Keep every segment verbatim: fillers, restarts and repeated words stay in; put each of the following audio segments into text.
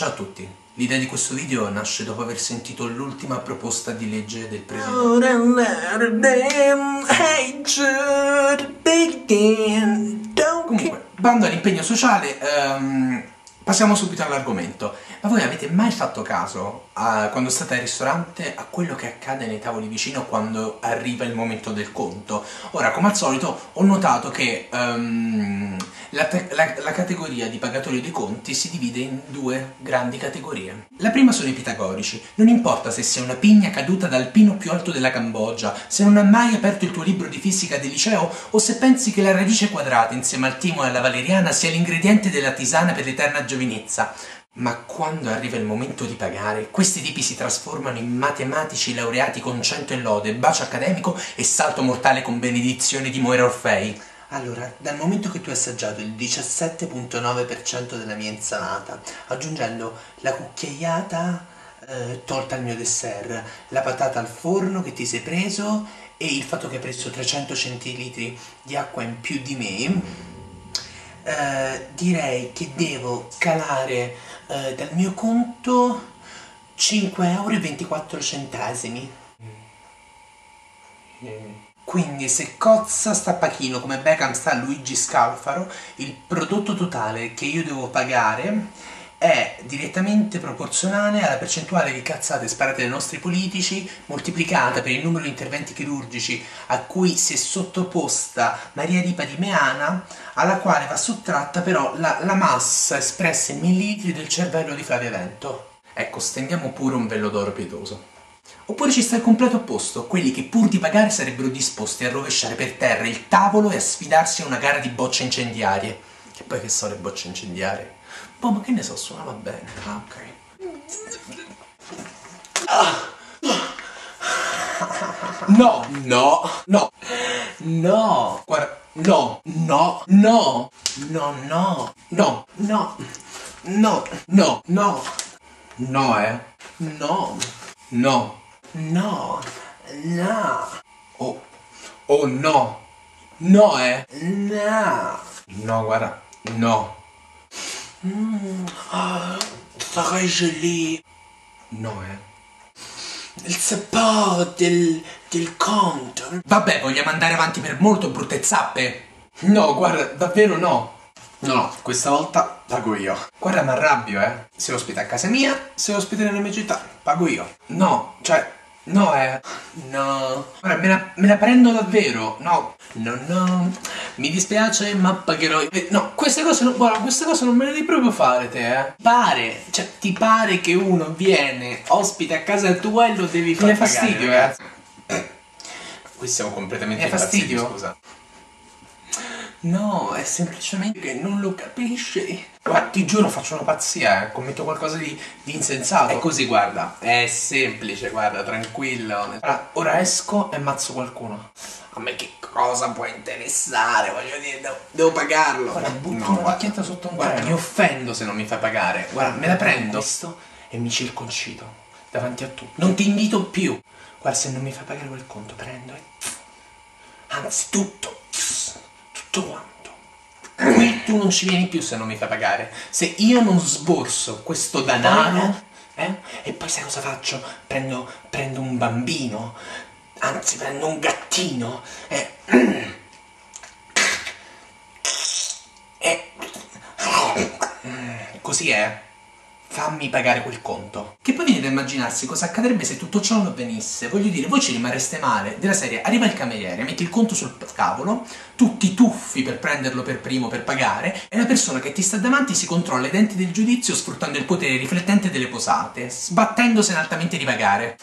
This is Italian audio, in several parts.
Ciao a tutti, l'idea di questo video nasce dopo aver sentito l'ultima proposta di legge del presidente. Comunque, bando all'impegno sociale, um, passiamo subito all'argomento. Ma voi avete mai fatto caso, a, quando state al ristorante, a quello che accade nei tavoli vicino quando arriva il momento del conto? Ora, come al solito, ho notato che um, la, la, la categoria di pagatori dei conti si divide in due grandi categorie. La prima sono i pitagorici. Non importa se sei una pigna caduta dal pino più alto della Cambogia, se non hai mai aperto il tuo libro di fisica del liceo o se pensi che la radice quadrata insieme al timo e alla valeriana sia l'ingrediente della tisana per l'eterna giovinezza. Ma quando arriva il momento di pagare, questi tipi si trasformano in matematici laureati con cento e lode, bacio accademico e salto mortale con benedizione di Moira Orfei. Allora, dal momento che tu hai assaggiato il diciassette virgola nove per cento della mia insalata, aggiungendo la cucchiaiata eh, tolta al mio dessert, la patata al forno che ti sei preso e il fatto che hai preso trecento centilitri di acqua in più di me, eh, direi che devo calare eh, dal mio conto cinque euro e ventiquattro centesimi. Mm. Quindi se cozza sta Pachino come Beckham sta Luigi Scalfaro, il prodotto totale che io devo pagare è direttamente proporzionale alla percentuale di cazzate sparate dai nostri politici moltiplicata per il numero di interventi chirurgici a cui si è sottoposta Maria Ripa di Meana, alla quale va sottratta però la, la massa espressa in millilitri del cervello di Flavia Vento. Ecco, stendiamo pure un velo d'oro pietoso. Oppure ci sta il completo opposto, quelli che pur di pagare sarebbero disposti a rovesciare per terra il tavolo e a sfidarsi a una gara di bocce incendiarie. Che poi che so le bocce incendiarie? Boh, ma che ne so, suonava bene. Ah, ok. No, no, no, no, guarda, no, no, no, no, no, no, no, no, no, no, no, eh, no, no, no, no, oh, oh no, no, eh, no, no, guarda, no. Mm, oh, très joli. No, eh. Il sapore del, del conto. Vabbè, vogliamo andare avanti per molto, brutte zappe? No, guarda, davvero no. No, no, questa volta pago io. Guarda, mi arrabbio, eh. Se ospita a casa mia, se ospita nella mia città, pago io. No, cioè, no, eh. No. Guarda, me la, me la prendo davvero. No, no, no. Mi dispiace, ma pagherò. No, queste cose non, guarda, queste cose non me le devi proprio fare te, eh. Pare, cioè, ti pare che uno viene, ospita a casa tua e lo devi fare pagare. Fastidio, eh. Qui siamo completamente impazziti, scusa. No, è semplicemente che non lo capisci. Guarda, ti giuro, faccio una pazzia, eh. Commetto qualcosa di, di insensato. È così, guarda, è semplice, guarda, tranquillo. Allora, ora esco e ammazzo qualcuno. A me che cosa può interessare? Voglio dire, devo, devo pagarlo. Guarda, butto no, una bacchetta sotto un guarda, treno. Mi offendo se non mi fai pagare. Guarda, me la prendo questo e mi circoncido davanti a tutti. Non ti invito più. Guarda, se non mi fai pagare quel conto, prendo e... Anzi, tutto. Tutto quanto. Qui tu non ci vieni più se non mi fai pagare. Se io non sborso questo denaro, eh? E poi sai cosa faccio? Prendo, prendo un bambino. Anzi, prendo un gattino e... e... così è. Fammi pagare quel conto. Che poi viene da immaginarsi cosa accadrebbe se tutto ciò non avvenisse. Voglio dire, voi ci rimarreste male. Della serie, arriva il cameriere, metti il conto sul tavolo, tu ti tuffi per prenderlo per primo per pagare e la persona che ti sta davanti si controlla i denti del giudizio sfruttando il potere riflettente delle posate, sbattendosene altamente di pagare.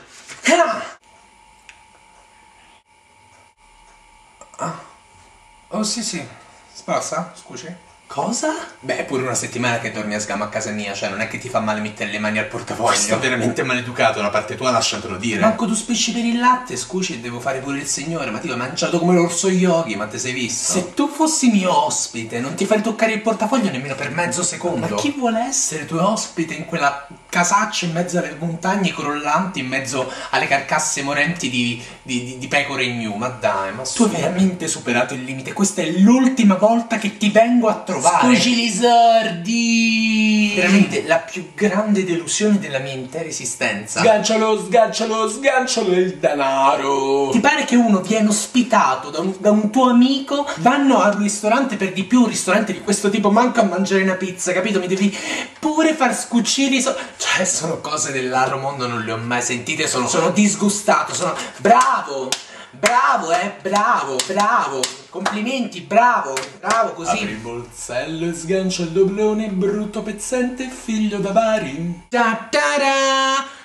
Ah. Oh sì sì, spassa, scusi. Cosa? Beh, è pure una settimana che dormi a sgama a casa mia, cioè non è che ti fa male mettere le mani al portafoglio. Sto veramente maleducato, da parte tua lasciatelo dire. Manco tu spicci per il latte, scusi, devo fare pure il signore, ma ti ho mangiato come l'orso yogi, ma te sei visto? Se tu fossi mio ospite, non ti fai toccare il portafoglio nemmeno per mezzo secondo. Ma chi vuole essere tuo ospite in quella casaccia in mezzo alle montagne crollanti, in mezzo alle carcasse morenti di, di, di, di pecore in gnu? Ma dai, ma tu hai veramente superato il limite, questa è l'ultima volta che ti vengo a trovare. provare. Scucili sordi. Veramente la più grande delusione della mia intera esistenza. Sgancialo, sgancialo, sgancialo il denaro. Ti pare che uno viene ospitato da un, da un tuo amico, vanno al ristorante, per di più un ristorante di questo tipo, manco a mangiare una pizza, capito? Mi devi pure far scucire i so- Cioè, sono cose dell'altro mondo, non le ho mai sentite, sono, sono disgustato, sono... Bravo! Bravo, eh, bravo, bravo, complimenti, bravo, bravo, così. Apri il borsello e sgancia il doblone, brutto pezzente, figlio d'avari. Ta-ta-da!